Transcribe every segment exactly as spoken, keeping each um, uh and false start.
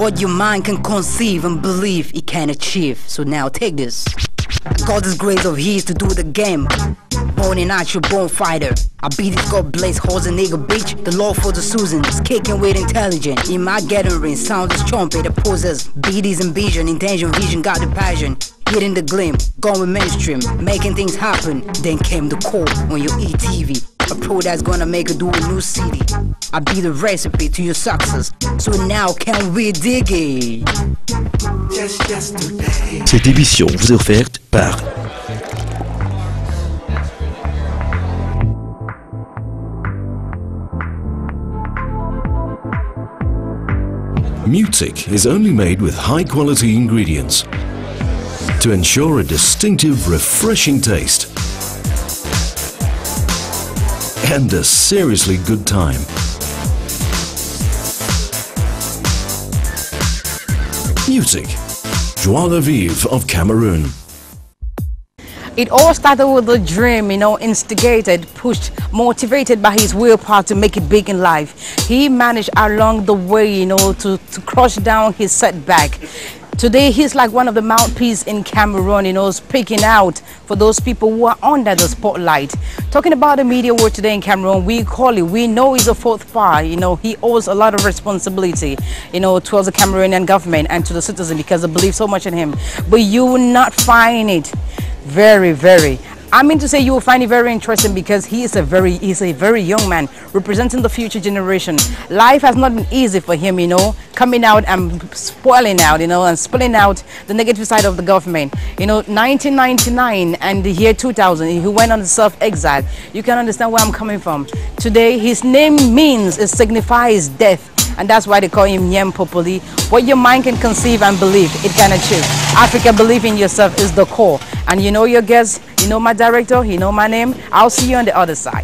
What your mind can conceive and believe it can achieve. So now take this. I got this grace of his to do the game. Born a natural born fighter. I beat this God blaze horse and nigga bitch. The law for the Susans, kicking with intelligence. In my gathering, sounds is trumpet that poses. B D's ambition, intention, vision, got the passion. Hitting the gleam, going mainstream, making things happen. Then came the call on your E T V. A pro that's gonna make you do a new C D. I be the recipe to your success. So now can we dig it? Just yesterday. Cette émission vous est offerte par Mutic is only made with high-quality ingredients to ensure a distinctive, refreshing taste and a seriously good time. Mutic, joie de vivre of Cameroon. It all started with a dream, you know, instigated, pushed, motivated by his willpower to make it big in life. He managed along the way, you know, to, to crush down his setback. Today, he's like one of the mouthpieces in Cameroon, you know, speaking out for those people who are under the spotlight. Talking about the media world today in Cameroon, we call it, we know he's a fourth power, you know, he owes a lot of responsibility, you know, towards the Cameroonian government and to the citizen because they believe so much in him. But you will not find it very, very, I mean to say you will find it very interesting because he is a very, he's a very young man representing the future generation. Life has not been easy for him, you know, coming out and spoiling out, you know, and spilling out the negative side of the government. You know, nineteen ninety-nine and the year two thousand, he went on self-exile. You can understand where I'm coming from. Today, his name means, it signifies death. And that's why they call him Nyem Popoli. What your mind can conceive and believe, it can achieve. Africa, believe in yourself is the core. And you know your guests, you know my director, you know my name. I'll see you on the other side.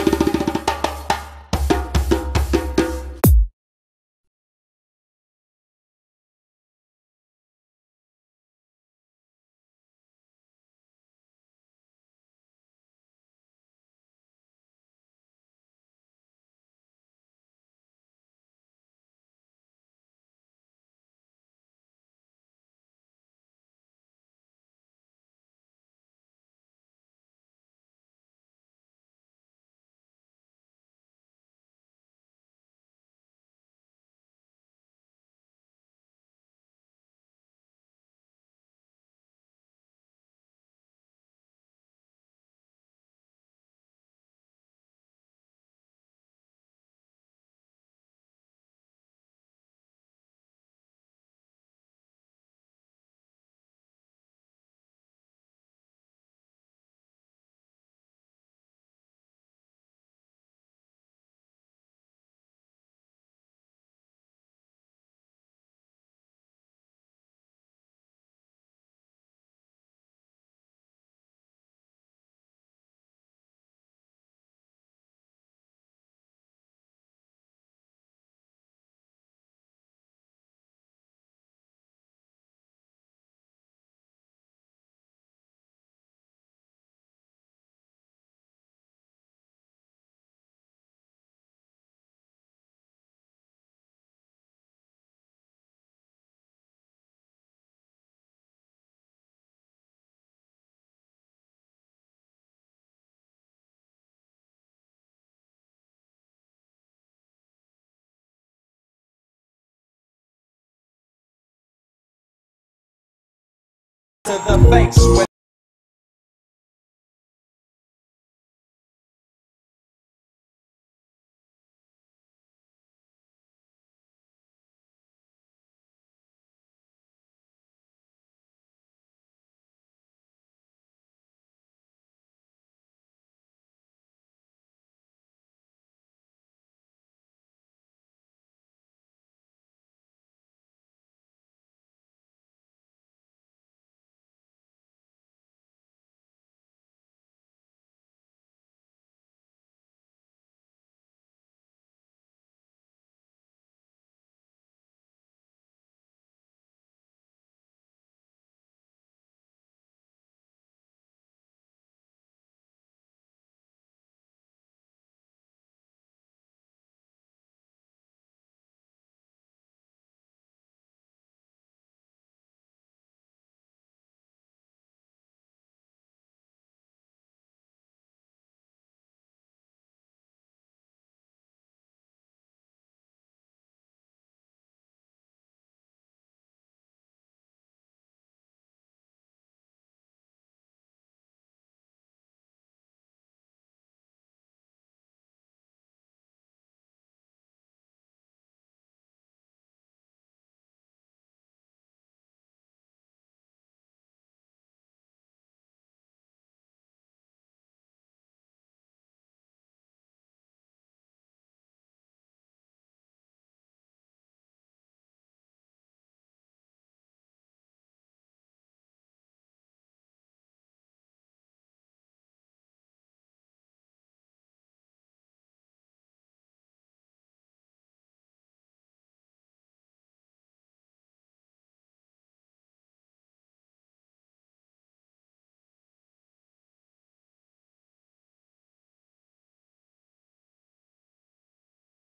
To the banks.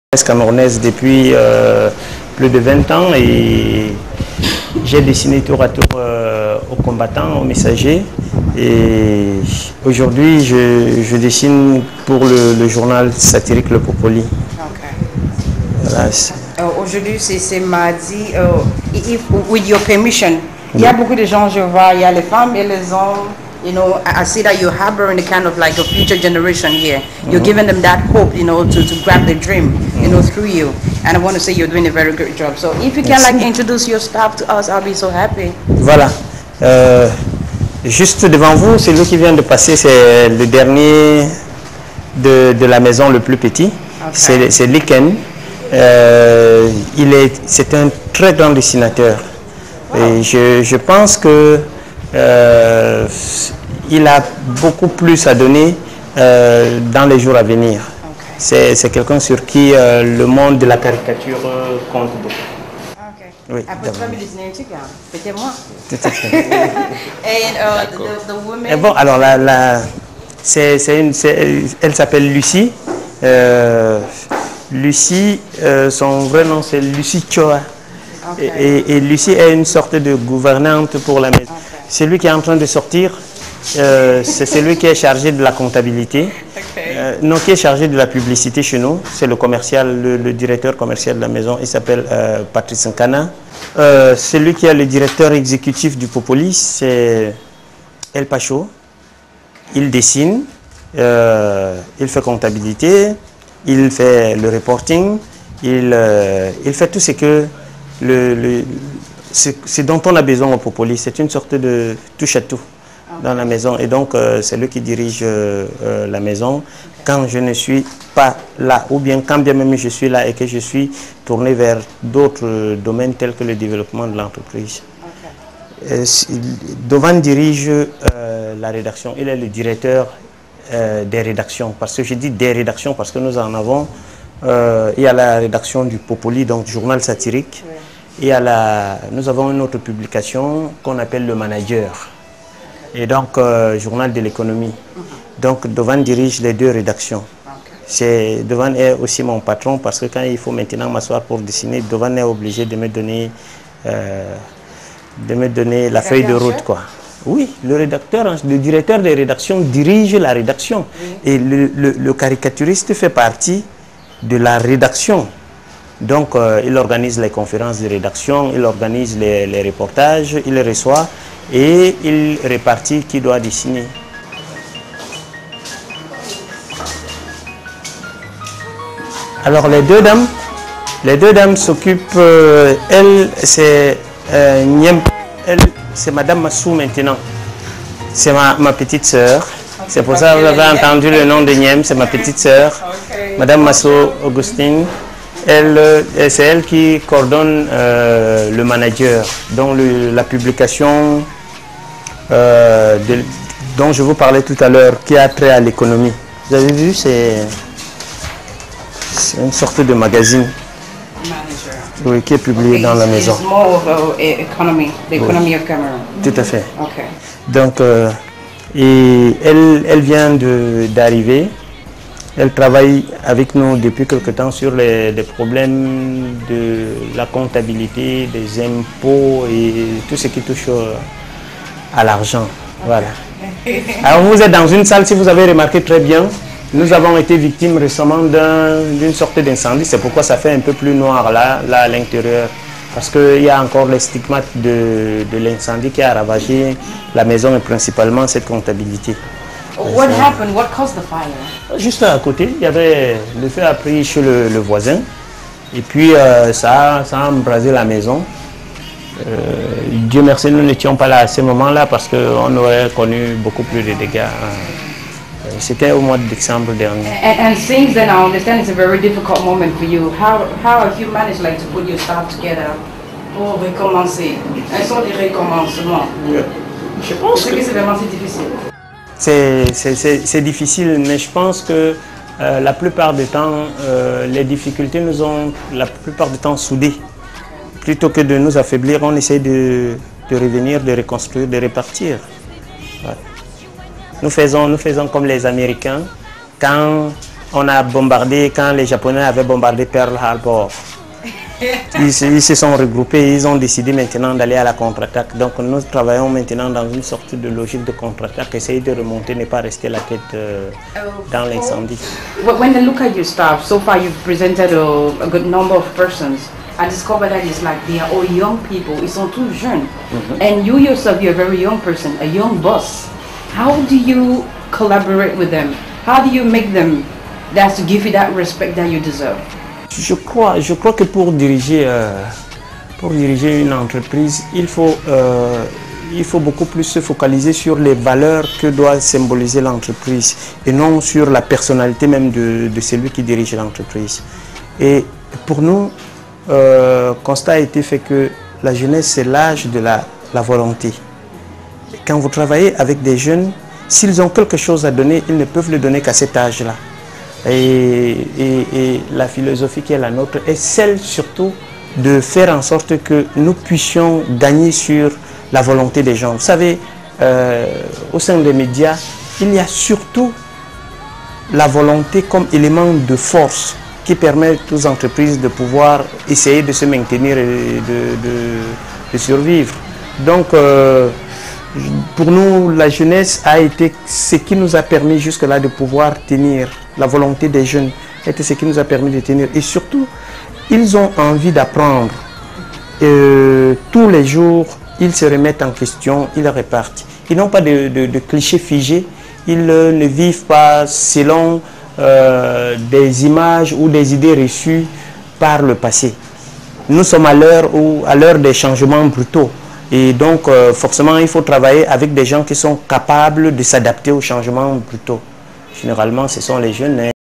camerounaise depuis euh, plus de vingt ans et j'ai dessiné tour à tour euh, aux combattants, aux messagers. Et aujourd'hui, je, je dessine pour le, le journal satirique Le Popoli. Okay. Voilà. Uh, Aujourd'hui, c'est mardi. Uh, if, with your permission, il y a beaucoup de gens, je vois, il y a les femmes et les hommes. You know, I, I see that you're harboring a kind of like a future generation here. You're giving them that hope, you know, to, to grab the dream, you know, through you. And I want to say you're doing a very good job. So if you can like introduce your staff to us, I'll be so happy. Voilà. Euh, juste devant vous, celui qui vient de passer, c'est le dernier de, de la maison le plus petit. Okay. C'est Liken. Euh, il est, c'est un très grand dessinateur. Wow. Et je, je pense que euh, il a beaucoup plus à donner euh, dans les jours à venir. Okay. C'est quelqu'un sur qui euh, le monde de la caricature euh, compte beaucoup. Okay. Oui, c'était moi. Tout à fait. Et uh, the, the woman... Et bon, alors la, la, c'est, c'est une, c'est, elle s'appelle Lucie. Euh, Lucie, euh, son vrai nom c'est Lucie Choa. Okay. Et, et Lucie est une sorte de gouvernante pour la maison. Okay. Celui qui est en train de sortir, euh, c'est celui qui est chargé de la comptabilité. Okay. Euh, non, qui est chargé de la publicité chez nous. C'est le commercial, le, le directeur commercial de la maison. Il s'appelle euh, Patrice Nkana. Euh, celui qui est le directeur exécutif du Popoli, c'est El Pacho. Il dessine, euh, il fait comptabilité, il fait le reporting, il, euh, il fait tout ce que le, le, c'est dont on a besoin au Popoli. C'est une sorte de touche à tout dans la maison. Et donc, euh, c'est lui qui dirige euh, euh, la maison quand je ne suis pas là. Ou bien quand bien même je suis là et que je suis tourné vers d'autres euh, domaines tels que le développement de l'entreprise. Okay. Dovan dirige euh, la rédaction. Il est le directeur euh, des rédactions. Parce que je dis des rédactions parce que nous en avons. Euh, il y a la rédaction du Popoli, donc journal satirique. Oui. Et à la, nous avons une autre publication qu'on appelle le Manager. Et donc, euh, journal de l'économie. Uh-huh. Donc, Dovan dirige les deux rédactions. Okay. Dovan est aussi mon patron parce que quand il faut maintenant m'asseoir pour dessiner, Dovan est obligé de me donner, euh, de me donner la feuille de route, quoi. Oui, le rédacteur, le directeur des rédactions dirige la rédaction. Oui. Et le, le, le caricaturiste fait partie de la rédaction. Donc, euh, il organise les conférences de rédaction, il organise les, les reportages, il les reçoit et il répartit qui doit dessiner. Alors, les deux dames, les deux dames s'occupent, euh, elle, c'est euh, Niem, elle, c'est Madame Massou maintenant. C'est ma, ma petite sœur. C'est pour ça que vous avez entendu le nom de Niem, c'est ma petite sœur, okay. Madame Massou Augustine. C'est elle qui coordonne euh, le Manager, donc le, la publication euh, de, dont je vous parlais tout à l'heure, qui a trait à l'économie. Vous avez vu, c'est une sorte de magazine. Oui, qui est publié okay, dans la maison. More of economy, the economy oui. of Cameroon. Tout à fait. Okay. Donc, euh, et elle, elle vient d'arriver. Elle travaille avec nous depuis quelque temps sur les, les problèmes de la comptabilité, des impôts et tout ce qui touche à l'argent. Voilà. Alors vous êtes dans une salle, si vous avez remarqué très bien, nous avons été victimes récemment d'une sorte d'incendie. C'est pourquoi ça fait un peu plus noir là, là à l'intérieur. Parce qu'il y a encore les stigmates de, de l'incendie qui a ravagé la maison et principalement cette comptabilité. What happened? What caused the fire? Juste à côté, il y avait le feu a pris chez le, le voisin et puis euh, ça, ça a embrasé la maison. Euh, Dieu merci, nous n'étions pas là à ce moment-là parce qu'on aurait connu beaucoup plus de dégâts. C'était au mois de décembre dernier. And, and since then, I understand it's a very difficult moment for you. How how have you managed like to put your staff together pour recommencer? Quels sont les recommencements? Je pense que c'est vraiment difficile. C'est difficile, mais je pense que euh, la plupart du temps, euh, les difficultés nous ont la plupart du temps soudés. Plutôt que de nous affaiblir, on essaie de, de revenir, de reconstruire, de repartir. Ouais. Nous faisons, nous faisons comme les Américains. Quand on a bombardé, quand les Japonais avaient bombardé Pearl Harbor. Ils se, ils se sont regroupés, ils ont décidé maintenant d'aller à la contre-attaque. Donc nous travaillons maintenant dans une sorte de logique de contre-attaque, essayer de remonter, ne pas rester la tête euh, dans l'incendie. When I look at your staff, so far you've presented a, a good number of persons. I discovered that it's like they are all young people, ils sont tous jeunes. Mm-hmm. And you yourself, you're a very young person, a young boss. How do you collaborate with them? How do you make them, that's to give you that respect that you deserve? Je crois, je crois que pour diriger, euh, pour diriger une entreprise, il faut, euh, il faut beaucoup plus se focaliser sur les valeurs que doit symboliser l'entreprise et non sur la personnalité même de, de celui qui dirige l'entreprise. Et pour nous, euh, constat a été fait que la jeunesse, c'est l'âge de la, la volonté. Quand vous travaillez avec des jeunes, s'ils ont quelque chose à donner, ils ne peuvent le donner qu'à cet âge-là. Et, et, et la philosophie qui est la nôtre est celle surtout de faire en sorte que nous puissions gagner sur la volonté des gens. Vous savez, euh, au sein des médias, il y a surtout la volonté comme élément de force qui permet aux entreprises de pouvoir essayer de se maintenir et de, de, de survivre. Donc, euh, pour nous, la jeunesse a été ce qui nous a permis jusque-là de pouvoir tenir. La volonté des jeunes était ce qui nous a permis de tenir. Et surtout, ils ont envie d'apprendre. Euh, tous les jours, ils se remettent en question, ils repartent. Ils n'ont pas de, de, de clichés figés. Ils euh, ne vivent pas selon euh, des images ou des idées reçues par le passé. Nous sommes à l'heure où, à l'heure des changements brutaux. Et donc, euh, forcément, il faut travailler avec des gens qui sont capables de s'adapter aux changements brutaux. Généralement, ce sont les jeunes. Hein.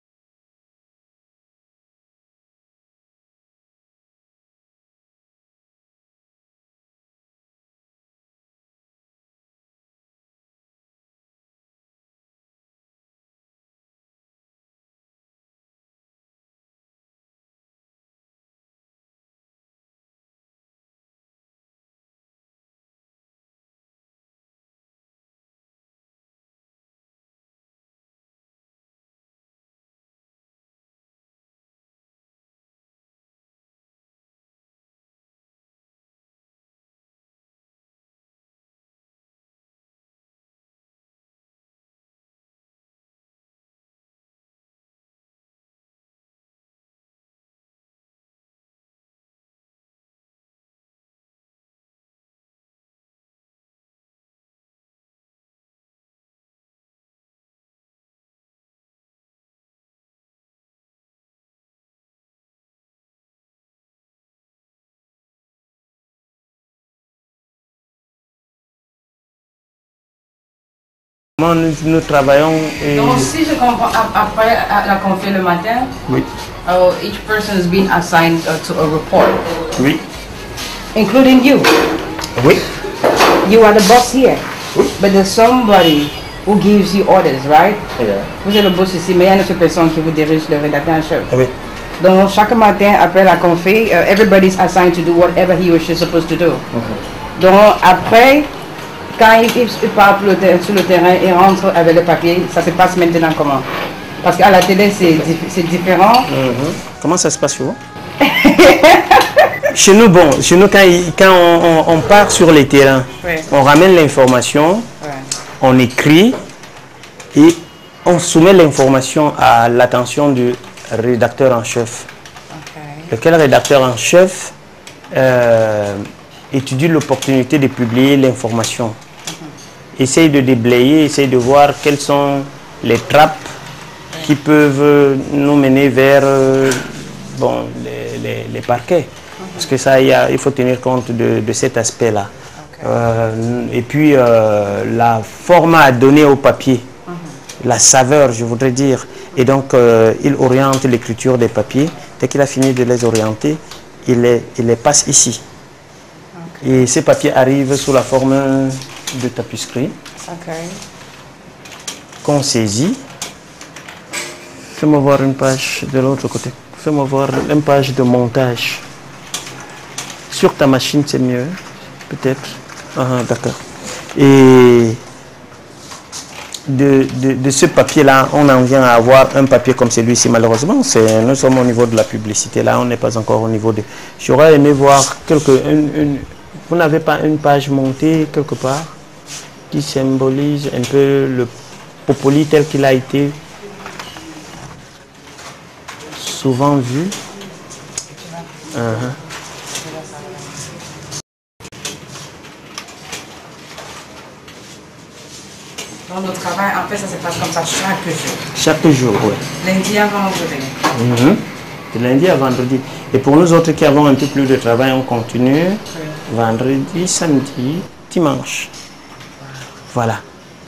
Nous, nous travaillons. Et... Donc, si je comprends, après la conférence le matin, oui. uh, each person has been assigned uh, to a report. Oui. Including you. Oui. You are the boss here. Oui. But there's somebody who gives you orders, right? Yeah. Vous êtes le boss ici, mais il y a une autre personne qui vous dirige, le rédacteur en chef. Oui. Donc, chaque matin, après la conférence, uh, everybody's assigned to do whatever he or she is supposed to do. Mm-hmm. Donc, après, quand il, il part sur le, sur le terrain et rentre avec le papier, ça se passe maintenant comment? Parce qu'à la télé, c'est différent. Mm-hmm. Comment ça se passe chez vous? Chez nous, bon, chez nous, quand, quand on, on, on part sur les terrains, oui. On ramène l'information, oui. On écrit et on soumet l'information à l'attention du rédacteur en chef. Okay. Lequel rédacteur en chef euh, étudie l'opportunité de publier l'information. Mm-hmm. Essaye de déblayer, essaye de voir quelles sont les trappes oui. Qui peuvent nous mener vers euh, bon, les, les, les parquets. Mm-hmm. Parce que ça, il, y a, il faut tenir compte de, de cet aspect-là. Okay. Euh, et puis, euh, la format à donner au papier, mm-hmm. La saveur, je voudrais dire. Et donc, euh, il oriente l'écriture des papiers. Dès qu'il a fini de les orienter, il les, il les passe ici. Okay. Et ces papiers arrivent sous la forme de tapisserie, okay. Qu'on saisit. Fais-moi voir une page de l'autre côté. Fais-moi voir une page de montage. Sur ta machine, c'est mieux, peut-être. Ah, d'accord. Et de, de, de ce papier-là, on en vient à avoir un papier comme celui-ci. Malheureusement, nous sommes au niveau de la publicité. Là, on n'est pas encore au niveau de... J'aurais aimé voir quelque... Une, une, vous n'avez pas une page montée quelque part qui symbolise un peu le Popoli tel qu'il a été souvent vu. Uh-huh. Donc, notre travail, en fait, ça se passe comme ça chaque jour. Chaque jour, oui. Lundi à vendredi. Mm-hmm. De lundi à vendredi. Et pour nous autres qui avons un peu plus de travail, on continue. Oui. Vendredi, samedi, dimanche. Voilà.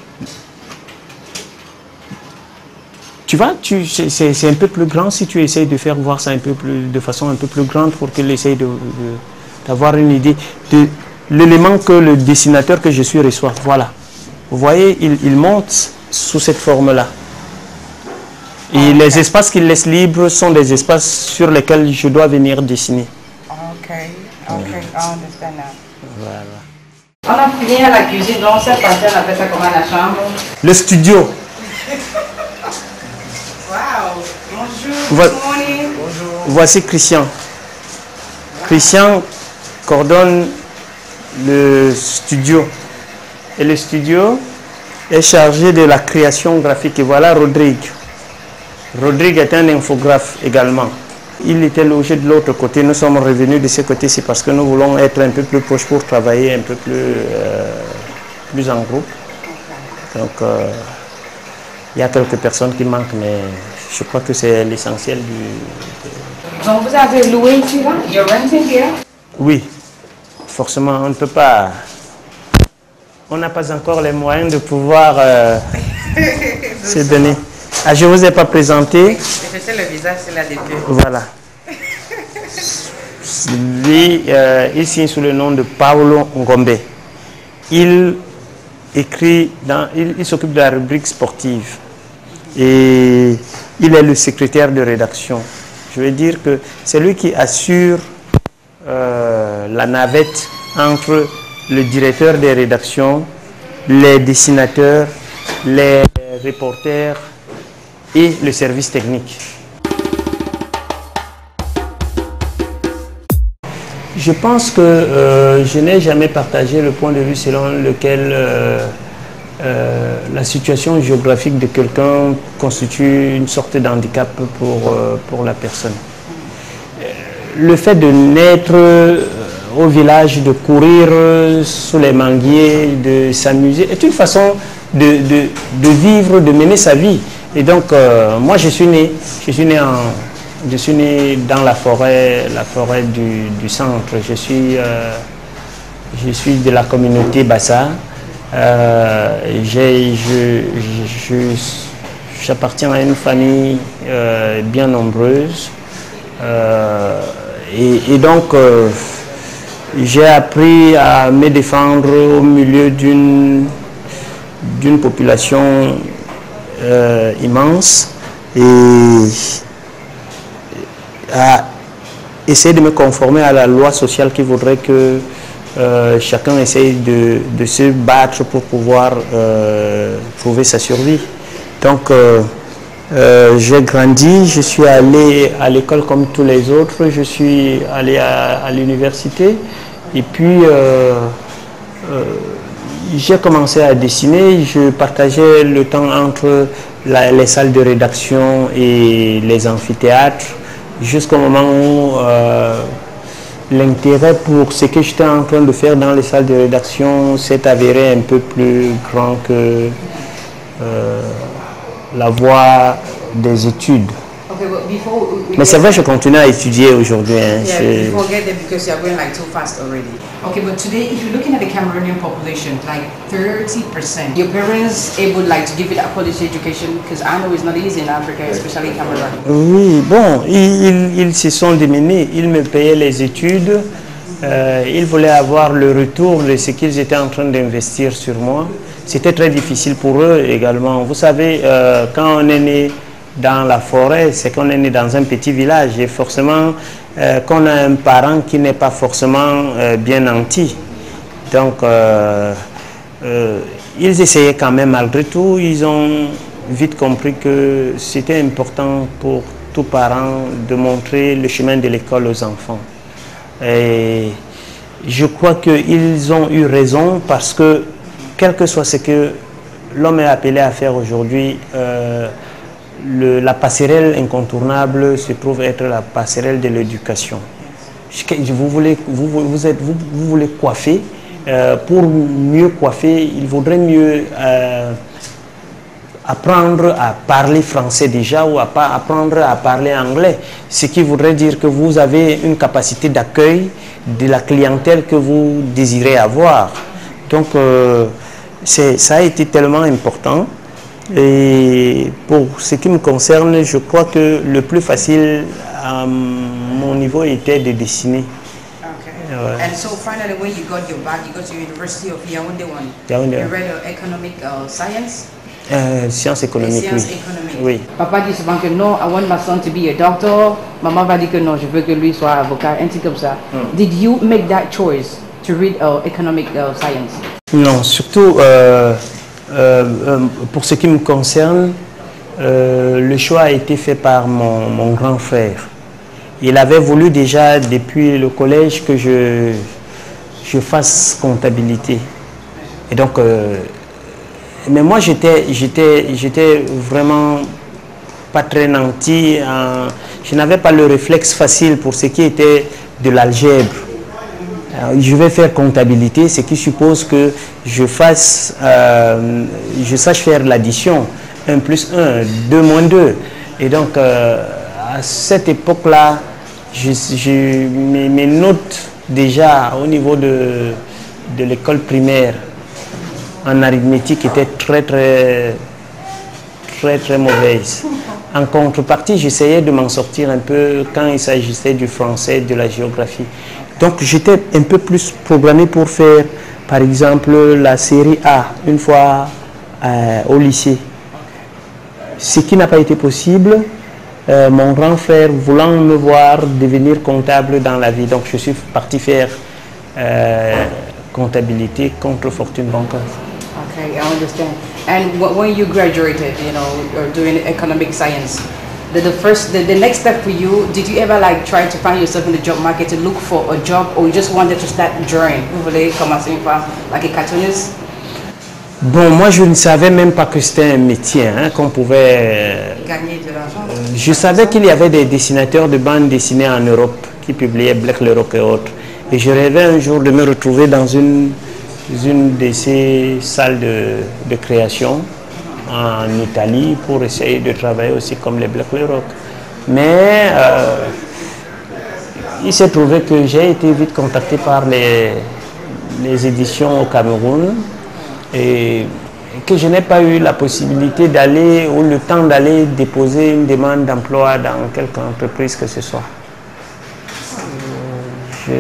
Tu vois, tu, c'est un peu plus grand si tu essayes de faire voir ça un peu plus, de façon un peu plus grande pour qu'il essaye d'avoir une idée de l'élément que le dessinateur que je suis reçoit. Voilà. Vous voyez, il, il monte sous cette forme-là. Et okay. Les espaces qu'il laisse libres sont des espaces sur lesquels je dois venir dessiner. Ok, ok, I understand now. Voilà. On a fini à la cuisine, donc cette partie, on appelle ça comment, la chambre? Le studio. Wow, bonjour, Vo good morning. Bonjour. Voici Christian. Christian coordonne le studio. Et le studio est chargé de la création graphique. Et voilà Rodrigue. Rodrigue est un infographe également. Il était logé de l'autre côté. Nous sommes revenus de ce côté. C'est parce que nous voulons être un peu plus proches pour travailler un peu plus, euh, plus en groupe. Donc, euh, il y a quelques personnes qui manquent, mais je crois que c'est l'essentiel du... Donc, vous avez loué ici, là? You're renting here? Oui. Forcément, on ne peut pas... On n'a pas encore les moyens de pouvoir euh, se donner. Ah, je ne vous ai pas présenté. Je sais le visage, c'est là depuis. Voilà. Lui, euh, il signe sous le nom de Paolo Ngombe. Il écrit, dans, il, il s'occupe de la rubrique sportive. Et il est le secrétaire de rédaction. Je veux dire que c'est lui qui assure euh, la navette entre le directeur des rédactions, les dessinateurs, les reporters et le service technique. Je pense que euh, je n'ai jamais partagé le point de vue selon lequel euh, euh, la situation géographique de quelqu'un constitue une sorte d'handicap pour, euh, pour la personne. Le fait de naître au village, de courir sous les manguiers, de s'amuser, est une façon de, de, de vivre, de mener sa vie. Et donc, euh, moi, je suis né, je suis né, en, je suis né dans la forêt, la forêt du, du centre. Je suis, euh, je suis de la communauté Bassa. Euh, j'ai, je, je, j'appartiens à une famille euh, bien nombreuse. Euh, et, et donc, euh, j'ai appris à me défendre au milieu d'une d'une population euh, immense et à essayer de me conformer à la loi sociale qui voudrait que euh, chacun essaye de, de se battre pour pouvoir euh, trouver sa survie. Donc, euh, euh, j'ai grandi, je suis allé à l'école comme tous les autres, je suis allé à, à l'université et puis euh, euh, j'ai commencé à dessiner. Je partageais le temps entre la, les salles de rédaction et les amphithéâtres jusqu'au moment où euh, l'intérêt pour ce que j'étais en train de faire dans les salles de rédaction s'est avéré un peu plus grand que euh, la voie des études. Okay, but before we Mais c'est vrai, je continue à étudier aujourd'hui. Hein, yeah, before we get there, because you are going like too fast already. Okay, but today, if you're looking at the Cameroonian population, like thirty percent, your parents able like to give you that quality education? Because I know it's not easy in Africa, especially Cameroon. Oui, bon, ils, ils, ils se sont démenés, ils me payaient les études, euh, ils voulaient avoir le retour de ce qu'ils étaient en train d'investir sur moi. C'était très difficile pour eux également. Vous savez, euh, quand on est né dans la forêt, c'est qu'on est né dans un petit village et forcément euh, qu'on a un parent qui n'est pas forcément euh, bien nanti. Donc euh, euh, ils essayaient quand même malgré tout. Ils ont vite compris que c'était important pour tout parent de montrer le chemin de l'école aux enfants. Et je crois qu'ils ont eu raison parce que, quel que soit ce que l'homme est appelé à faire aujourd'hui, euh, le, la passerelle incontournable se trouve être la passerelle de l'éducation. Vous voulez, vous, vous, êtes, vous, vous voulez coiffer, euh, pour mieux coiffer, il vaudrait mieux euh, apprendre à parler français déjà ou à apprendre à parler anglais. Ce qui voudrait dire que vous avez une capacité d'accueil de la clientèle que vous désirez avoir. Donc, euh, ça a été tellement important. Et pour ce qui me concerne, je crois que le plus facile à mon niveau était de dessiner. Okay. Uh, and so finally, when you got your bac, you got to the University of Yaoundé one. Yaoundé. You read uh, economic uh, science. Euh, sciences économiques, sciences oui. économiques. Oui. Papa dit souvent que non, I want my son to be a doctor. Maman va dire que non, je veux que lui soit avocat, un truc comme ça. Mm. Did you make that choice to read uh, economic uh, science? Non, surtout euh, euh, euh, pour ce qui me concerne, euh, le choix a été fait par mon, mon grand frère. Il avait voulu déjà depuis le collège que je, je fasse comptabilité. Et donc, euh, mais moi j'étais j'étais j'étais vraiment pas très nanti. Hein, je n'avais pas le réflexe facile pour ce qui était de l'algèbre. Je vais faire comptabilité, ce qui suppose que je fasse, euh, je sache faire l'addition, un plus un, deux moins deux. Et donc, euh, à cette époque-là, je, je, mes, mes notes déjà au niveau de, de l'école primaire en arithmétique étaient très, très, très, très mauvaises. En contrepartie, j'essayais de m'en sortir un peu quand il s'agissait du français, de la géographie. Donc j'étais un peu plus programmé pour faire, par exemple, la série A, une fois euh, au lycée. Ce qui n'a pas été possible, euh, mon grand frère voulant me voir devenir comptable dans la vie. Donc je suis parti faire euh, comptabilité contre fortune bancaire. Okay, I understand. And when you graduated, you know, doing economic science, The, the first, the, the next step for you, did you ever like try to find yourself in the job market to look for a job, or you just wanted to start drawing? Vous voulez commencer like a cartoonist? Bon, moi je ne savais même pas que c'était un métier, hein, qu'on pouvait gagner de l'argent. Euh, je savais qu'il y avait des dessinateurs de bandes dessinées en Europe qui publiaient Black Leroc et autres. Et je rêvais un jour de me retrouver dans une, une de ces salles de, de création en Italie pour essayer de travailler aussi comme les Black Leroc. Mais euh, il s'est trouvé que j'ai été vite contacté par les, les éditions au Cameroun et que je n'ai pas eu la possibilité d'aller ou le temps d'aller déposer une demande d'emploi dans quelque entreprise que ce soit. Je...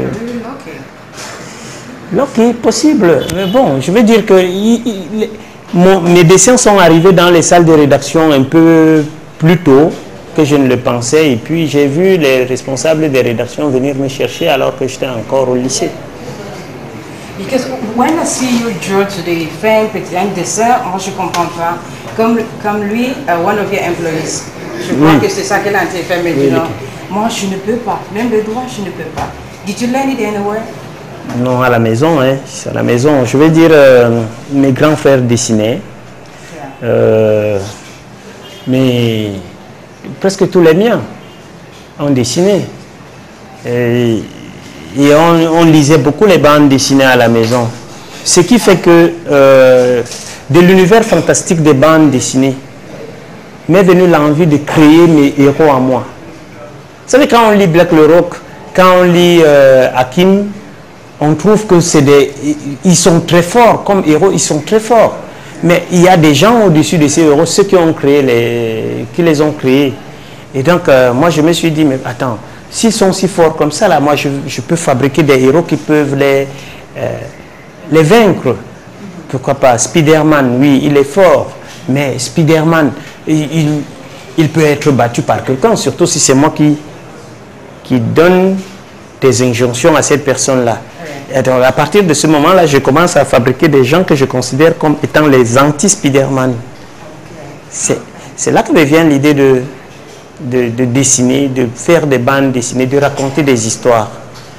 Ok, possible. Mais bon, je veux dire que il, il, Mon, mes dessins sont arrivés dans les salles de rédaction un peu plus tôt que je ne le pensais, et puis j'ai vu les responsables des rédactions venir me chercher alors que j'étais encore au lycée. Because when I see you draw today, faire un dessin, moi je comprends pas. Comme, comme lui, uh, one of your employees, je crois oui. que c'est ça qu'elle a été fait, mais oui, non. Moi je ne peux pas, même le droit je ne peux pas. Did you learn it anywhere? Non, à la maison, hein, à la maison. Je veux dire, euh, mes grands frères dessinaient, euh, mais presque tous les miens ont dessiné. Et, et on, on lisait beaucoup les bandes dessinées à la maison. Ce qui fait que euh, de l'univers fantastique des bandes dessinées m'est venue l'envie de créer mes héros à moi. Vous savez, quand on lit Black Leroc, quand on lit euh, Hakim, on trouve que c'est des, ils sont très forts comme héros, ils sont très forts. Mais il y a des gens au-dessus de ces héros, ceux qui ont créé les, qui les ont créés. Et donc euh, moi je me suis dit, mais attends, s'ils sont si forts comme ça là, moi je, je peux fabriquer des héros qui peuvent les, euh, les vaincre. Pourquoi pas? Spider-Man, oui, il est fort, mais Spider-Man, il, il, il peut être battu par quelqu'un, surtout si c'est moi qui, qui donne des injonctions à cette personne-là. Et donc, à partir de ce moment-là, je commence à fabriquer des gens que je considère comme étant les anti-Spider-Man. C'est là que me vient l'idée de, de, de dessiner, de faire des bandes dessinées, de raconter des histoires.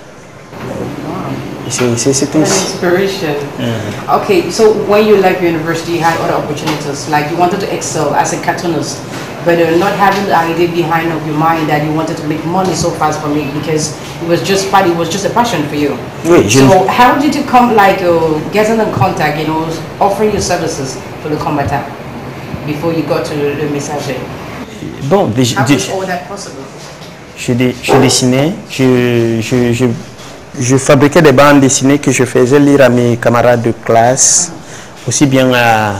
C'est an inspiration. Mm-hmm. Okay, so when you left university, you had other opportunities, like you wanted to excel as a cartoonist, but uh, not having the idea behind of your mind that you wanted to make money so fast from it, because it was just it was just a passion for you. Oui, so je... how did you come, like, uh, getting in contact, you know, offering your services for the combatant before you got to Le Messager? Bon, how was all that possible? Je, je dessinais, je, je, je Je fabriquais des bandes dessinées que je faisais lire à mes camarades de classe, aussi bien à,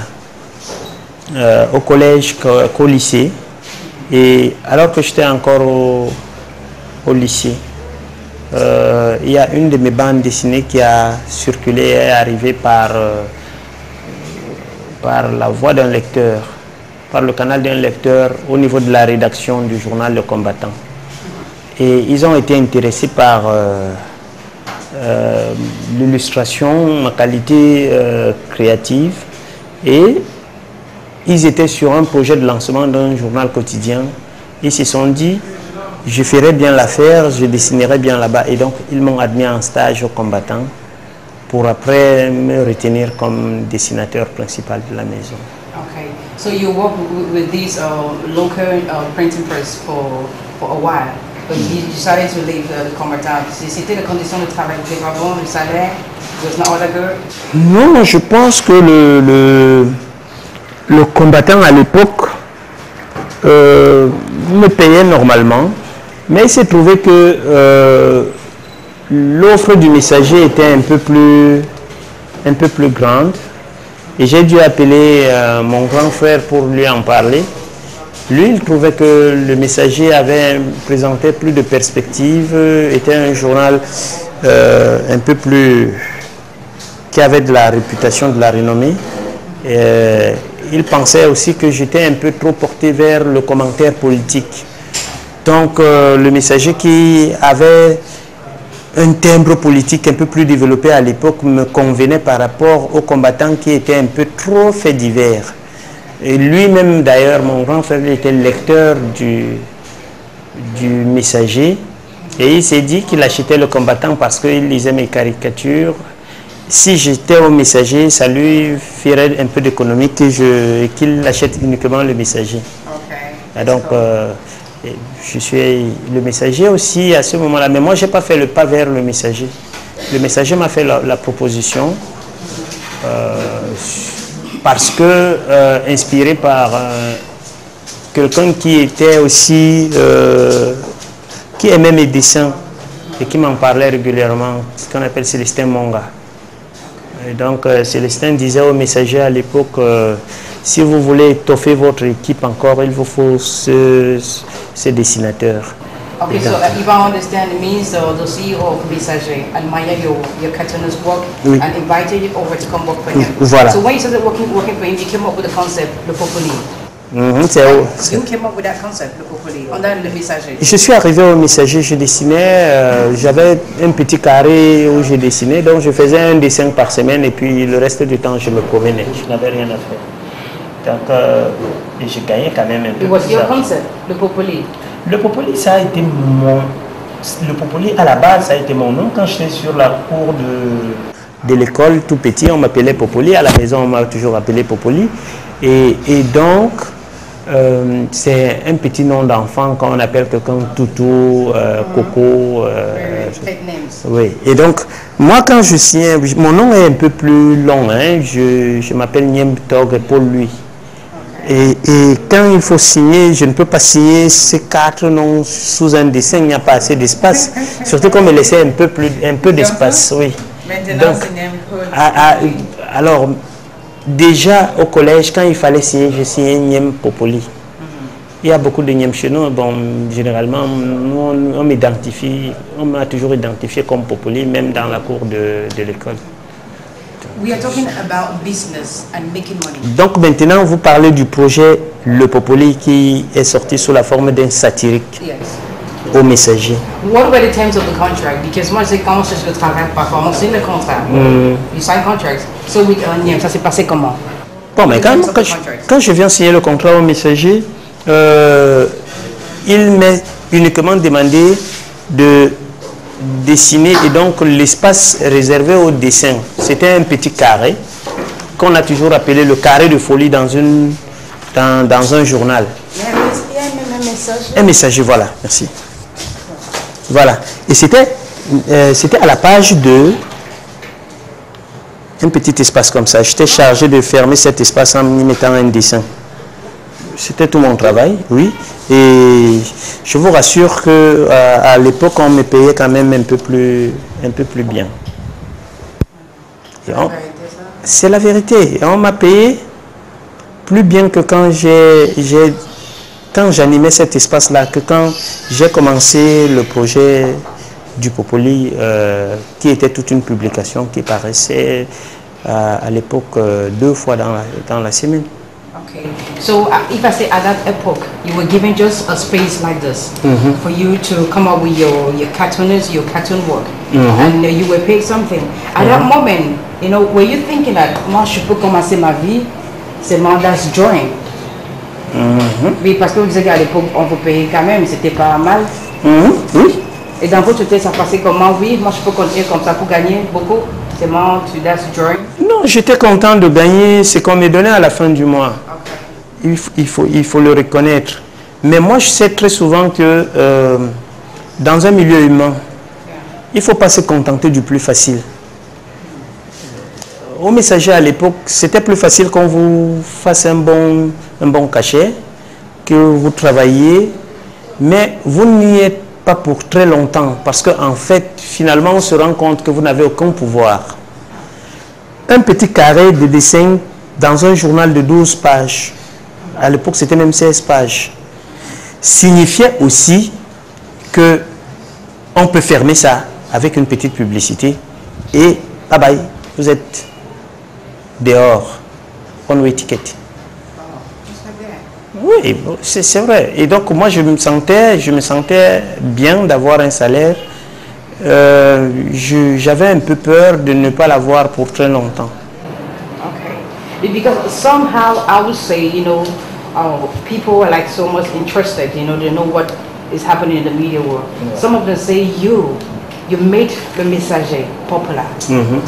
euh, au collège qu'au lycée. Et alors que j'étais encore au, au lycée, euh, il y a une de mes bandes dessinées qui a circulé et est arrivée par, euh, par la voix d'un lecteur, par le canal d'un lecteur au niveau de la rédaction du journal Le Combattant. Et ils ont été intéressés par... Euh, Euh, l'illustration, ma qualité euh, créative, et ils étaient sur un projet de lancement d'un journal quotidien. Ils se sont dit, je ferais bien l'affaire, je dessinerais bien là-bas, et donc ils m'ont admis en stage au Combattant pour après me retenir comme dessinateur principal de la maison. Okay, so you work with this uh, local uh, printing press for, for a while. But you decided to leave uh, the Combattant. C'était les conditions de travail qui étaient bon, le salaire, it was not all that good? Non, je pense que le, le, le Combattant à l'époque euh, me payait normalement, mais il s'est trouvé que euh, l'offre du Messager était un peu plus, un peu plus grande, et j'ai dû appeler euh, mon grand frère pour lui en parler. Lui, il trouvait que le Messager avait présenté plus de perspectives, était un journal euh, un peu plus... qui avait de la réputation, de la renommée. Et, euh, il pensait aussi que j'étais un peu trop porté vers le commentaire politique. Donc, euh, le Messager qui avait un timbre politique un peu plus développé à l'époque me convenait par rapport aux Combattants qui étaient un peu trop faits divers. Et lui-même, d'ailleurs, mon grand frère était lecteur du, du Messager. Et il s'est dit qu'il achetait le Combattant parce qu'il lisait mes caricatures. Si j'étais au Messager, ça lui ferait un peu d'économie qu'il achète uniquement le Messager. Okay. Et donc, euh, je suis le Messager aussi à ce moment-là. Mais moi, je n'ai pas fait le pas vers le Messager. Le Messager m'a fait la, la proposition. Euh, parce que, euh, inspiré par euh, quelqu'un qui était aussi, euh, qui aimait mes dessins et qui m'en parlait régulièrement, ce qu'on appelle Célestin Monga. Et donc, euh, Célestin disait au Messager à l'époque, euh, si vous voulez étoffer votre équipe encore, il vous faut ce, ce dessinateur. Okay, so uh, if I understand, it means uh, the C E O of Messager admired your, your cartoonist work, oui, and invited you over to come work for him. Voilà. So when you started working, working for him, you came up with the concept, Le Popoli. Mm-hmm, so you came up with that concept, Le Popoli, under Le Messager. Je suis arrivé au Messager, je dessinais, euh, j'avais un petit carré où je dessinais, donc je faisais un dessin par semaine et puis le reste du temps je me promenais, je n'avais rien à faire. Donc euh, je gagnais quand même un peu. It was your concept, Le Popoli. Le Popoli, ça a été mon... Le Popoli, à la base, ça a été mon nom. Quand j'étais sur la cour de, de l'école, tout petit, on m'appelait Popoli. À la maison, on m'a toujours appelé Popoli. Et, et donc, euh, c'est un petit nom d'enfant quand on appelle quelqu'un Toutou, euh, Coco. Euh, oui. Et donc, moi, quand je signe, mon nom est un peu plus long. Hein, je je m'appelle Nyem Tog pour lui. Et, et quand il faut signer, je ne peux pas signer ces quatre noms sous un dessin, il n'y a pas assez d'espace. Surtout qu'on me laissait un peu, plus, un peu d'espace, oui. Donc, à, à, alors, déjà au collège, quand il fallait signer, je signais Nyem Popoli. Il y a beaucoup de Nyem chez nous. Bon, généralement, on, on m'identifie, on m'a toujours identifié comme Popoli, même dans la cour de, de l'école. We are talking about business and making money. Donc maintenant, vous parlez du projet Le Popoli qui est sorti sous la forme d'un satirique. Yes. au messager. What were the terms of the contract? Because moi, c'est quand on cherche le travail, parfois on signe le contrat. Mm. You sign contracts. So with Onion, ça s'est passé comment? Bon, mais quand, quand, je, quand je viens signer le contrat au messager, euh, il m'est uniquement demandé de dessiner, et donc l'espace réservé au dessin, c'était un petit carré qu'on a toujours appelé le carré de folie dans, une, dans, dans un journal. Il y a même un message. Un messager, voilà, merci. Voilà, et c'était euh, c'était à la page deux, un petit espace comme ça. J'étais chargé de fermer cet espace en y mettant un dessin. C'était tout mon travail, oui. Et je vous rassure que à, à l'époque, on me payait quand même un peu plus, un peu plus bien. C'est la vérité. Et on m'a payé plus bien que quand j'ai, j'ai, quand j'animais cet espace-là, que quand j'ai commencé le projet du Popoli, euh, qui était toute une publication qui paraissait euh, à l'époque euh, deux fois dans la, dans la semaine. Okay, so uh, if I say at that epoch, you were given just a space like this mm-hmm. for you to come up with your, your cartoonist, your cartoon work, mm-hmm. and uh, you were paid something. At mm-hmm. that moment, you know, were you thinking that moi je peux commencer ma vie, c'est mandat drawing? Mm-hmm. Oui, parce que vous disiez qu'à l'époque on vous payait quand même, c'était pas mal. Mm-hmm. Oui. Et dans votre tête, ça passait comment? Oui, moi je peux continuer comme ça pour gagner beaucoup. C'est mon to that's drawing. Non, j'étais content de gagner ce qu'on me donnait à la fin du mois. Okay. Il, il, faut, il faut le reconnaître. Mais moi, je sais très souvent que euh, dans un milieu humain, yeah. il ne faut pas se contenter du plus facile. Au messager à l'époque, c'était plus facile qu'on vous fasse un bon, un bon cachet, que vous travailliez, mais vous n'y êtes pas pour très longtemps, parce qu'en fait, finalement, on se rend compte que vous n'avez aucun pouvoir. Un petit carré de dessin dans un journal de douze pages, à l'époque c'était même seize pages, signifiait aussi que on peut fermer ça avec une petite publicité et bye bye, vous êtes dehors, on way ticket. Oui, c'est vrai. Et donc moi je me sentais, je me sentais bien d'avoir un salaire. Euh, j'avais un peu peur de ne pas l'avoir pour très longtemps. Okay. Because somehow I would say, you know, uh, people are like so much interested, you know, they know what is happening in the media world. Yeah. Some of them say you, you made the Messager popular. Mm-hmm.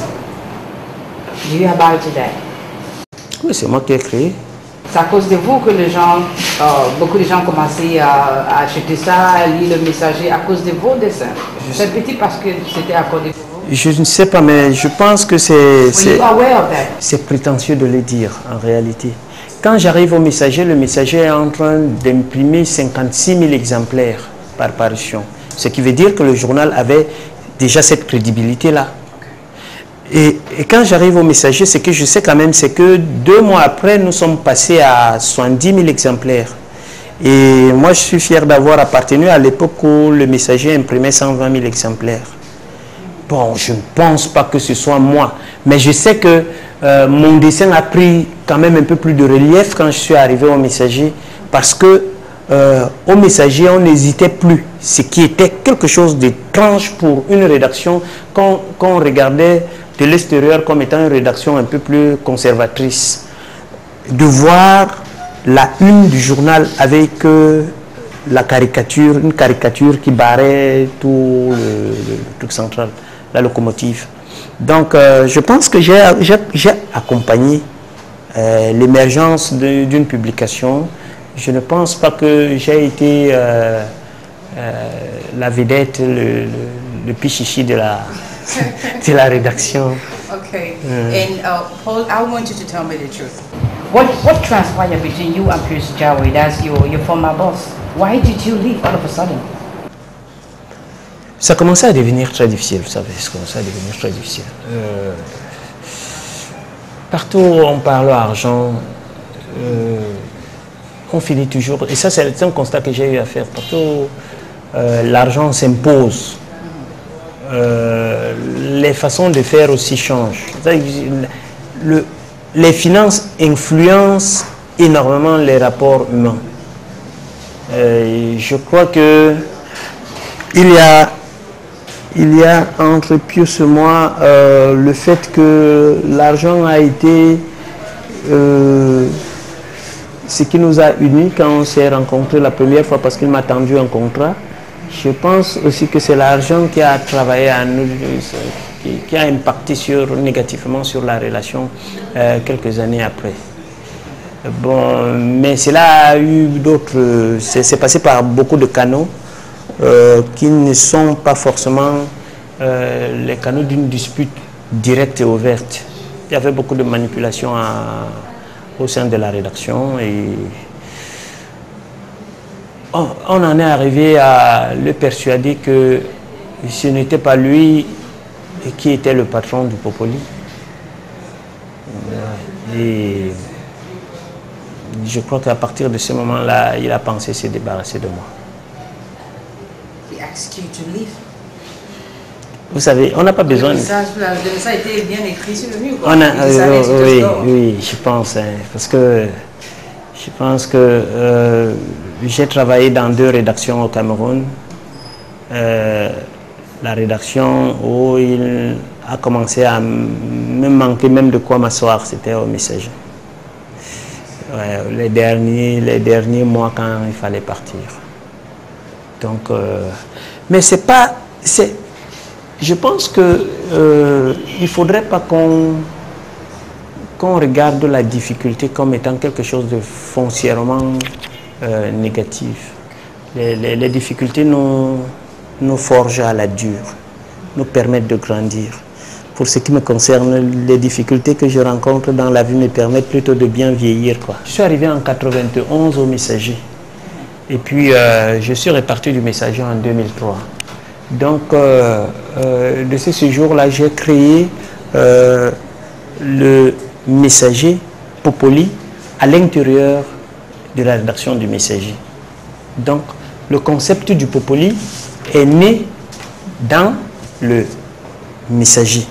Do you about to that? Oui, c'est moi qui ai créé. C'est à cause de vous que les gens, euh, beaucoup de gens ont commencé à, à acheter ça, à lire le Messager à cause de vos dessins. C'est petit parce que c'était accordé pour vous. Je ne sais pas, mais je pense que c'est c'est prétentieux de le dire en réalité. Quand j'arrive au Messager, le Messager est en train d'imprimer cinquante-six mille exemplaires par parution. Ce qui veut dire que le journal avait déjà cette crédibilité-là. Et, et quand j'arrive au Messager, ce que je sais quand même, c'est que deux mois après, nous sommes passés à soixante-dix mille exemplaires. Et moi, je suis fier d'avoir appartenu à l'époque où le Messager imprimait cent vingt mille exemplaires. Bon, je ne pense pas que ce soit moi, mais je sais que euh, mon dessin a pris quand même un peu plus de relief quand je suis arrivé au Messager, parce que euh, au Messager, on n'hésitait plus, ce qui était quelque chose d'étrange pour une rédaction quand, quand on regardait de l'extérieur comme étant une rédaction un peu plus conservatrice. De voir la une du journal avec euh, la caricature, une caricature qui barrait tout le, le, le truc central, la locomotive. Donc euh, je pense que j'ai accompagné euh, l'émergence d'une publication. Je ne pense pas que j'ai été euh, euh, la vedette, le, le, le pichichi de la, de la rédaction. Okay. Mm. And uh, Paul, I want you to tell me the truth. What what transpired between you and Pierce Jawe, that's your, your former boss? Why did you leave all of a sudden? Ça commençait à devenir très difficile, vous savez, ça commençait à devenir très difficile. Euh, partout où on parle argent, euh, on finit toujours, et ça c'est un constat que j'ai eu à faire, partout où euh, l'argent s'impose, euh, les façons de faire aussi changent. Le, les finances influencent énormément les rapports humains. Euh, je crois que il y a, il y a entre Pius et moi euh, le fait que l'argent a été euh, ce qui nous a unis quand on s'est rencontrés la première fois parce qu'il m'a tendu un contrat. Je pense aussi que c'est l'argent qui a travaillé à nous, qui, qui a impacté sur, négativement sur la relation euh, quelques années après. Bon, mais cela a eu d'autres, c'est passé par beaucoup de canaux euh, qui ne sont pas forcément euh, les canaux d'une dispute directe et ouverte. Il y avait beaucoup de manipulations à, au sein de la rédaction et on, on en est arrivé à le persuader que ce n'était pas lui qui était le patron du Popoli. Et je crois qu'à partir de ce moment-là, il a pensé se débarrasser de moi. He asked you to leave. Vous savez, on n'a pas besoin... Le message, le message a été bien écrit sur le mur. On a, euh, oui, oui, je pense, hein, parce que je pense que euh, j'ai travaillé dans deux rédactions au Cameroun. Euh, la rédaction où il a commencé à me manquer même de quoi m'asseoir, c'était au Messager. Ouais, les derniers, les derniers mois quand il fallait partir. Donc, euh, mais c'est pas, c'est, je pense que euh, il faudrait pas qu'on qu'on regarde la difficulté comme étant quelque chose de foncièrement euh, négatif. Les, les, les difficultés nous, nous forgent à la dure, nous permettent de grandir. Pour ce qui me concerne, les difficultés que je rencontre dans la vie me permettent plutôt de bien vieillir, quoi. Je suis arrivé en quatre-vingt-onze au Messager. Et puis, euh, je suis reparti du Messager en deux mille trois. Donc, euh, euh, de ce séjour-là, j'ai créé euh, le Messager Popoli à l'intérieur de la rédaction du Messager. Donc, le concept du Popoli est né dans le Messager.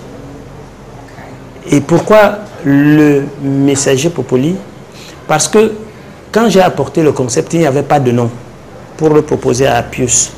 Et pourquoi le Messager Popoli? Parce que quand j'ai apporté le concept, il n'y avait pas de nom pour le proposer à Pius.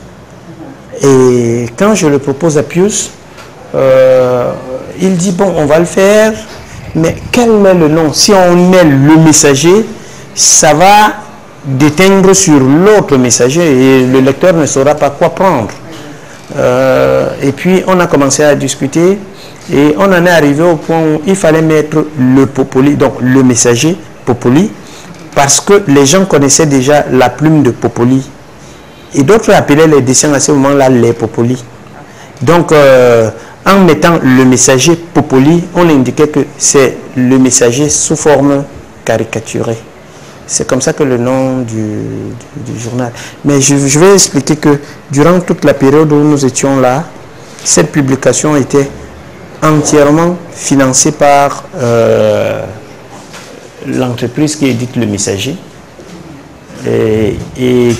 Et quand je le propose à Pius, euh, il dit bon, on va le faire, mais quel est le nom? Si on met le Messager, ça va déteindre sur l'autre Messager et le lecteur ne saura pas quoi prendre. Euh, et puis on a commencé à discuter. Et on en est arrivé au point où il fallait mettre le Popoli, donc le Messager Popoli, parce que les gens connaissaient déjà la plume de Popoli. Et d'autres appelaient les dessins à ce moment-là les Popoli. Donc, euh, en mettant le Messager Popoli, on indiquait que c'est le Messager sous forme caricaturée. C'est comme ça que le nom du, du, du journal. Mais je, je vais expliquer que durant toute la période où nous étions là, cette publication était entièrement financé par euh, l'entreprise qui édite le Messager. Et, et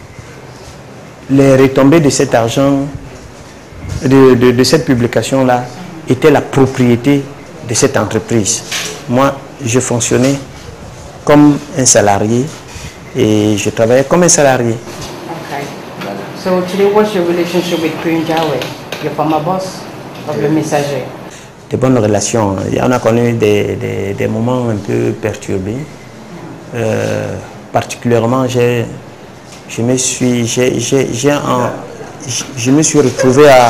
les retombées de cet argent, de, de, de cette publication-là, étaient la propriété de cette entreprise. Moi, je fonctionnais comme un salarié et je travaillais comme un salarié. Okay. So today, what's your relationship with Queen Jawe, your former boss of the Messager? De bonnes relations. On a connu des, des, des moments un peu perturbés. Euh, particulièrement, j'ai, je me suis, j'ai, j'ai, j'ai en, je me suis retrouvé à,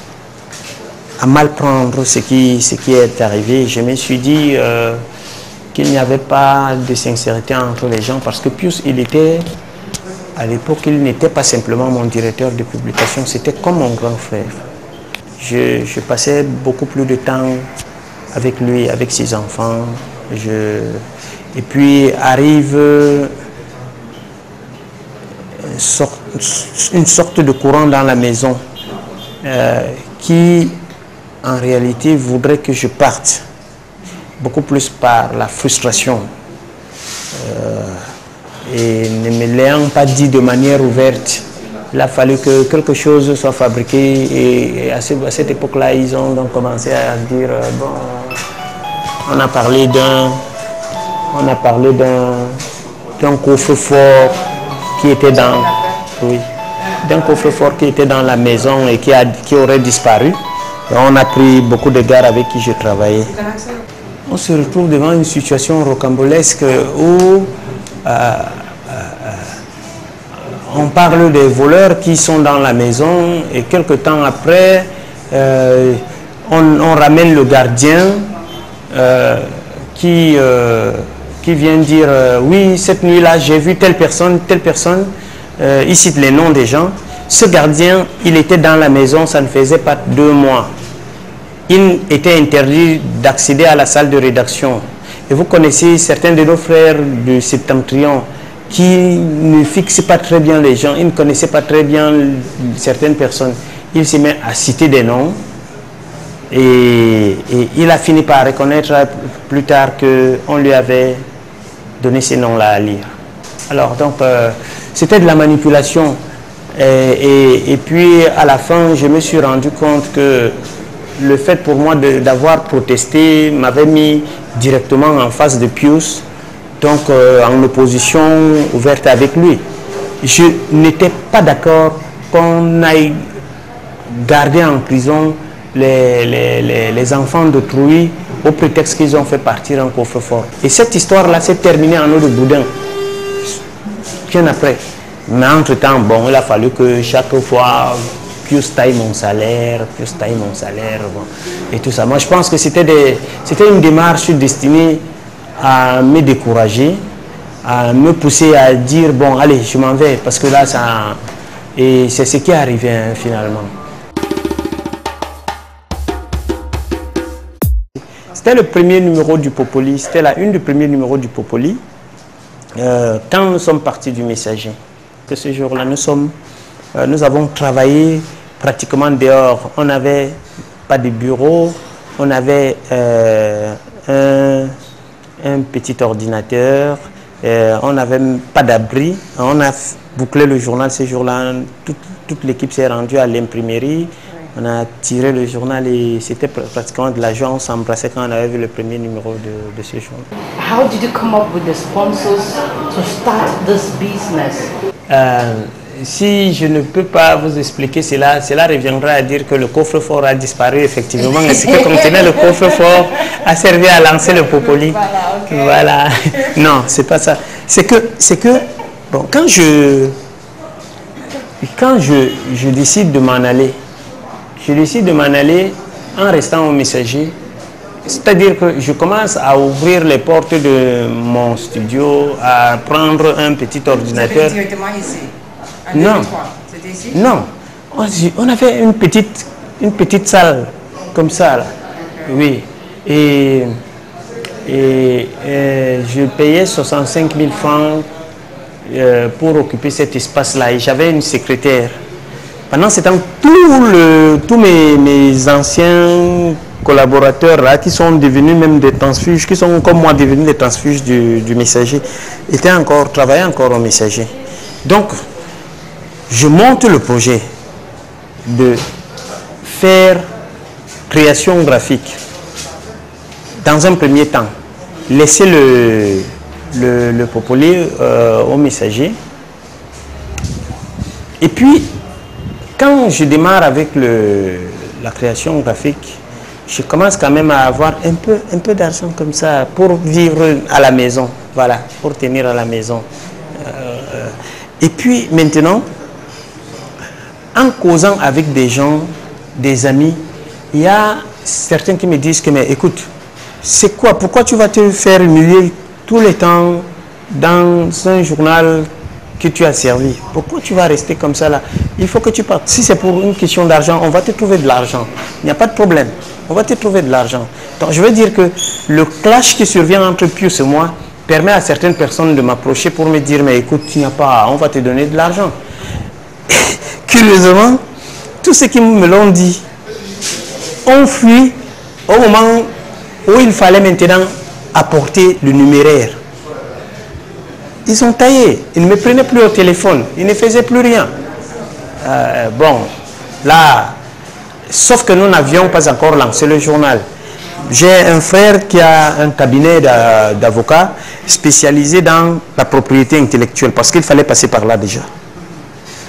à mal prendre ce qui, ce qui est arrivé. Je me suis dit euh, qu'il n'y avait pas de sincérité entre les gens parce que Pius, il était, à l'époque, il n'était pas simplement mon directeur de publication, c'était comme mon grand frère. Je, je passais beaucoup plus de temps avec lui, avec ses enfants. Je, et puis arrive une sorte, une sorte de courant dans la maison euh, qui, en réalité, voudrait que je parte. Beaucoup plus par la frustration. Euh, et ne me l'ayant pas dit de manière ouverte, il a fallu que quelque chose soit fabriqué et, et à, ce, à cette époque-là, ils ont donc commencé à dire euh, bon, on a parlé d'un, on a parlé d'un, d'un coffre-fort qui était dans, oui, d'un coffre-fort qui était dans la maison et qui, a, qui aurait disparu. Et on a pris beaucoup de gars avec qui je travaillais. On se retrouve devant une situation rocambolesque où euh, on parle des voleurs qui sont dans la maison et quelque temps après, euh, on, on ramène le gardien euh, qui, euh, qui vient dire euh, oui, cette nuit-là, j'ai vu telle personne, telle personne, euh, il cite les noms des gens. Ce gardien, il était dans la maison, ça ne faisait pas deux mois. Il était interdit d'accéder à la salle de rédaction. Et vous connaissez certains de nos frères du Septentrion qui ne fixent pas très bien les gens, ils ne connaissaient pas très bien certaines personnes. Il se met à citer des noms et, et il a fini par reconnaître plus tard qu'on lui avait donné ces noms-là à lire. Alors donc, euh, c'était de la manipulation. Et, et, et puis à la fin, je me suis rendu compte que le fait pour moi d'avoir protesté m'avait mis directement en face de Pius, donc euh, en opposition ouverte avec lui. Je n'étais pas d'accord qu'on aille garder en prison les, les, les, les enfants d'autrui au prétexte qu'ils ont fait partir un coffre-fort. Et cette histoire-là s'est terminée en eau de boudin, bien après. Mais entre-temps, bon, il a fallu que chaque fois, Pius taille mon salaire, Pius taille mon salaire, bon, et tout ça. Moi, je pense que c'était une démarche destinée à me décourager, à me pousser à dire, bon, allez, je m'en vais, parce que là, ça... Et c'est ce qui est arrivé, hein, finalement. C'était le premier numéro du Popoli, c'était la une des premiers numéros du Popoli, euh, quand nous sommes partis du Messager. Que ce jour-là, nous sommes, euh, nous avons travaillé pratiquement dehors. On n'avait pas de bureau, on avait euh, un, un petit ordinateur, euh, on n'avait pas d'abri. On a bouclé le journal ce jour-là. Toute, toute l'équipe s'est rendue à l'imprimerie. On a tiré le journal et c'était pratiquement de la joie. On s'embrassait quand on avait vu le premier numéro de, de ce journal. How did you come up with the sponsors to start this business? Euh, si je ne peux pas vous expliquer cela, cela reviendra à dire que le coffre-fort a disparu effectivement. Et ce que contenait le coffre-fort a servi à lancer le Popoli. Voilà, okay. Voilà. Non, c'est pas ça. C'est que, c'est que, bon, quand je, quand je, je décide de m'en aller, je décide de m'en aller en restant au Messager. C'est-à-dire que je commence à ouvrir les portes de mon studio, à prendre un petit ordinateur. C'était directement ici? Non. C'était ici? Non. On avait une petite, une petite salle comme ça, là. Okay. Oui. Et, et, et je payais soixante-cinq mille francs euh, pour occuper cet espace-là. Et j'avais une secrétaire. Pendant ce temps, tout le, tous mes, mes anciens collaborateurs là, qui sont devenus même des transfuges, qui sont comme moi devenus des transfuges du, du Messager, étaient encore, travaillaient encore au Messager. Donc, je monte le projet de faire création graphique dans un premier temps, laisser le, le, le Popoli euh, au Messager. Et puis, quand je démarre avec le, la création graphique, je commence quand même à avoir un peu, un peu d'argent comme ça pour vivre à la maison, voilà, pour tenir à la maison. Euh, et puis maintenant, en causant avec des gens, des amis, il y a certains qui me disent que, mais écoute, c'est quoi, pourquoi tu vas te faire humilier tout le temps dans un journal que tu as servi? Pourquoi tu vas rester comme ça là? Il faut que tu partes. Si c'est pour une question d'argent, on va te trouver de l'argent. Il n'y a pas de problème. On va te trouver de l'argent. Donc je veux dire que le clash qui survient entre Pius et moi permet à certaines personnes de m'approcher pour me dire, mais écoute, tu n'as pas, on va te donner de l'argent. Curieusement, tous ceux qui me l'ont dit ont fui au moment où il fallait maintenant apporter le numéraire. Ils ont taillé, ils ne me prenaient plus au téléphone, ils ne faisaient plus rien. Euh, bon, là, sauf que nous n'avions pas encore lancé le journal. J'ai un frère qui a un cabinet d'avocats spécialisé dans la propriété intellectuelle, parce qu'il fallait passer par là déjà.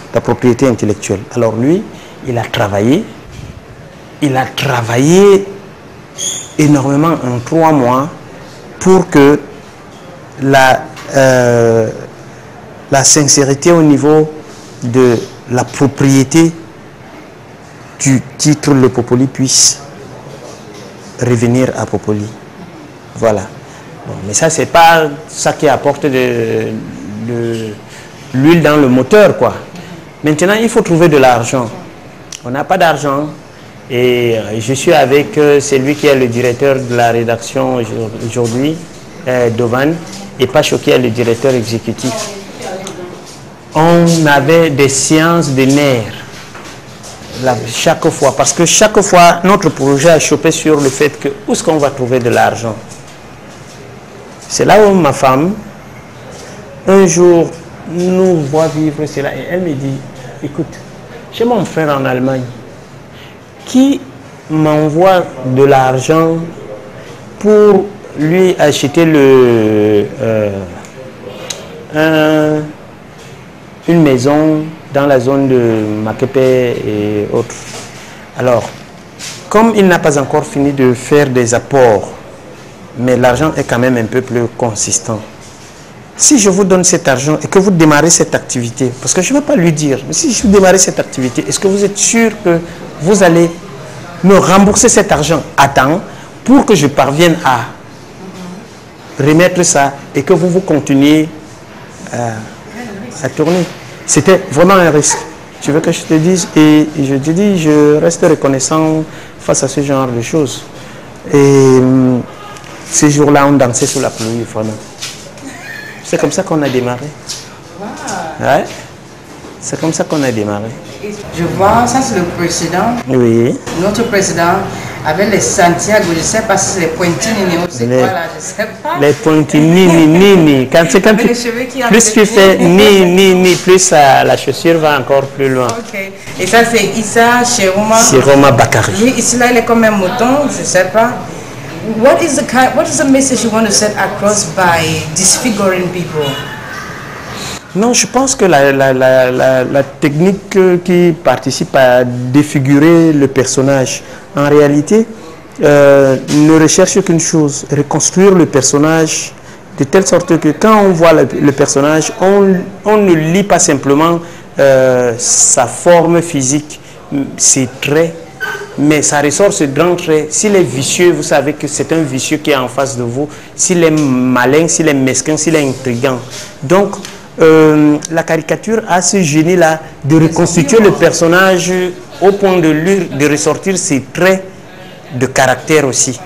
la propriété intellectuelle. Alors lui, il a travaillé, il a travaillé énormément en trois mois pour que la, euh, la sincérité au niveau de la propriété du titre Le Popoli puisse revenir à Popoli. Voilà. Bon, mais ça, c'est pas ça qui apporte de, de l'huile dans le moteur, quoi. Maintenant, il faut trouver de l'argent. On n'a pas d'argent. Et je suis avec celui qui est le directeur de la rédaction aujourd'hui, euh, Dovan, et Pacho qui est le directeur exécutif. On avait des séances de nerfs là, chaque fois, parce que chaque fois, notre projet a chopé sur le fait que où est-ce qu'on va trouver de l'argent. C'est là où ma femme, un jour, nous voit vivre cela et elle me dit, écoute, j'ai mon frère en Allemagne qui m'envoie de l'argent pour lui acheter le, euh, un, une maison dans la zone de Makepe et autres. Alors, comme il n'a pas encore fini de faire des apports, mais l'argent est quand même un peu plus consistant. Si je vous donne cet argent et que vous démarrez cette activité, parce que je ne vais pas lui dire, mais si je vous démarre cette activité, est-ce que vous êtes sûr que vous allez me rembourser cet argent à temps pour que je parvienne à remettre ça et que vous vous continuez à, à tourner? C'était vraiment un risque. Tu veux que je te dise? Et je te dis, je reste reconnaissant face à ce genre de choses. Et ces jours-là, on dansait sous la pluie, vraiment. C'est comme ça qu'on a démarré. Wow. Ouais. C'est comme ça qu'on a démarré. Je vois, ça c'est le précédent. Oui. Notre président avait les Santiago, je ne sais pas si c'est les Pointini ou c'est quoi là, je ne sais pas. Les Pointini, ni, ni, ni. Quand, quand tu, plus tu fais ni, ni, ni, plus uh, la chaussure va encore plus loin. Ok. Et ça c'est Issa Chiroma. Chiroma Bakari. Lui, ici là, il est comme un mouton, je ne sais pas. What is the kind, what is the message you want to set across by disfiguring people? Non, je pense que la, la, la, la, la technique qui participe à défigurer le personnage, en réalité, euh, ne recherche qu'une chose, reconstruire le personnage de telle sorte que quand on voit le, le personnage, on, on ne lit pas simplement euh, sa forme physique, ses traits, mais ça ressort ce grand trait. S'il est vicieux, vous savez que c'est un vicieux qui est en face de vous. S'il est malin, s'il est mesquin, s'il est intriguant. Donc, Euh, la caricature a ce génie-là de reconstituer le personnage au point de lui de ressortir ses traits de caractère aussi.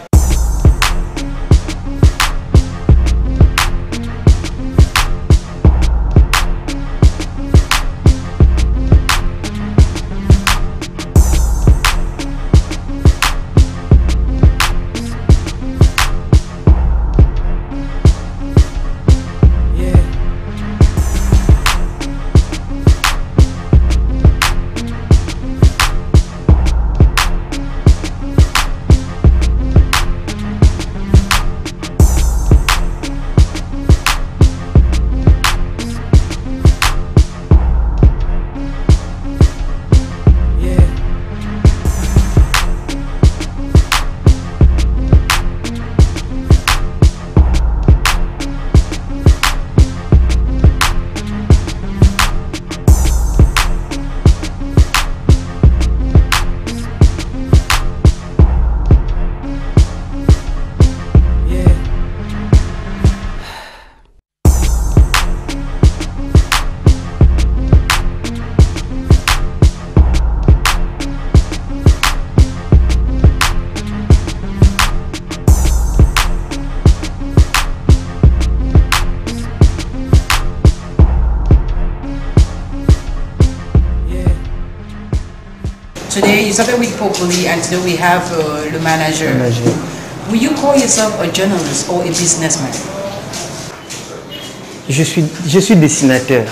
Today you started with Popoli and today we have uh, le manager. manager. Will you call yourself a journalist or a businessman? Je suis, je suis dessinateur.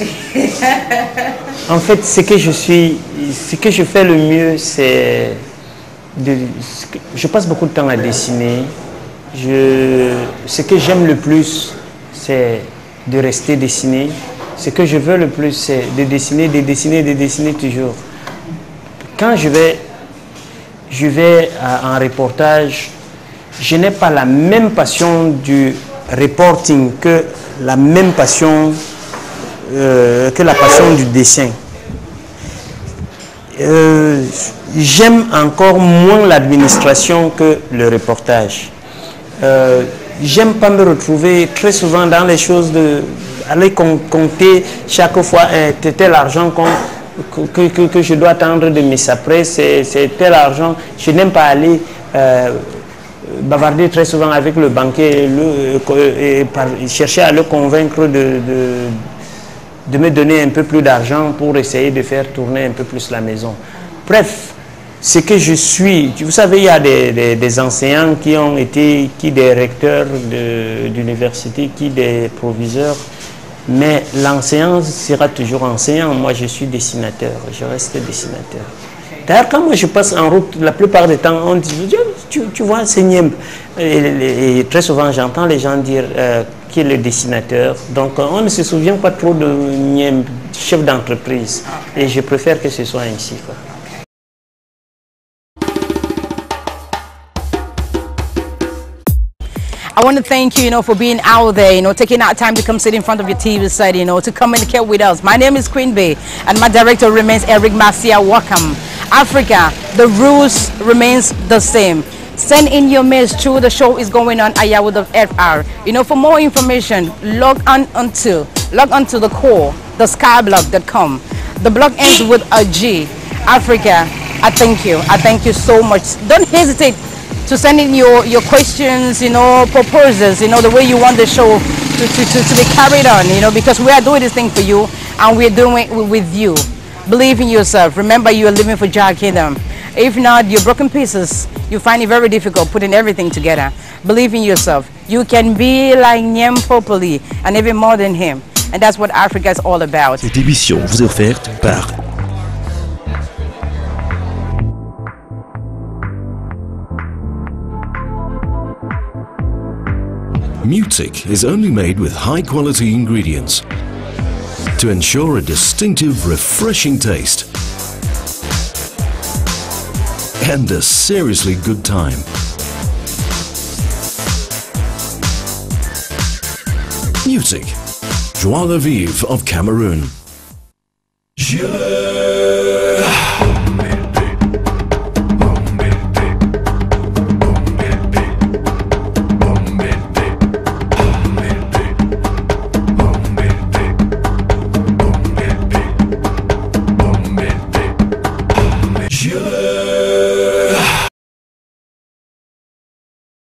En fait, ce que je suis, ce que je fais le mieux, c'est de, je passe beaucoup de temps à dessiner. Je, ce que j'aime le plus, c'est de rester dessiner. Ce que je veux le plus, c'est de dessiner, de dessiner, de dessiner toujours. Quand je vais, je vais en reportage, je n'ai pas la même passion du reporting que la même passion euh, que la passion du dessin. Euh, J'aime encore moins l'administration que le reportage. Euh, J'aime pas me retrouver très souvent dans les choses de aller compter chaque fois euh, tel argent que, que, que je dois attendre de mes après, c'est tel argent. Je n'aime pas aller euh, bavarder très souvent avec le banquier le, et, et par, chercher à le convaincre de, de, de me donner un peu plus d'argent pour essayer de faire tourner un peu plus la maison. Bref, ce que je suis, vous savez, il y a des, des, des enseignants qui ont été, qui des recteurs d'université, qui des proviseurs, mais l'enseignant sera toujours enseignant. Moi, je suis dessinateur, je reste dessinateur. D'ailleurs, quand moi je passe en route, la plupart du temps, on dit, tu, tu vois, c'est Niemb. Et, et, et très souvent, j'entends les gens dire euh, qui est le dessinateur. Donc, on ne se souvient pas trop de Niemb, chef d'entreprise. Et je préfère que ce soit ainsi, quoi. I want to thank you, you know, for being out there, you know, taking out time to come sit in front of your T V set, you know, to communicate with us. My name is Queen Bey, and my director remains Eric Marcia. Welcome. Africa, the rules remains the same. Send in your mails through the show is going on ayahu dot F R. You know, for more information, log on onto, log on to the core, the skyblog dot com. The blog ends with a G. Africa, I thank you. I thank you so much. Don't hesitate to send in your, your questions, you know, proposals, you know, the way you want the show to, to, to, to be carried on, you know, because we are doing this thing for you and we're doing it with you. Believe in yourself. Remember, you are living for Jah Kingdom. If not, you're broken pieces. You find it very difficult putting everything together. Believe in yourself. You can be like Niemb Popoli and even more than him. And that's what Africa is all about. Cette émission vous est offerte par Mutic is only made with high-quality ingredients to ensure a distinctive, refreshing taste and a seriously good time. Mutic, joie de vivre of Cameroon. Je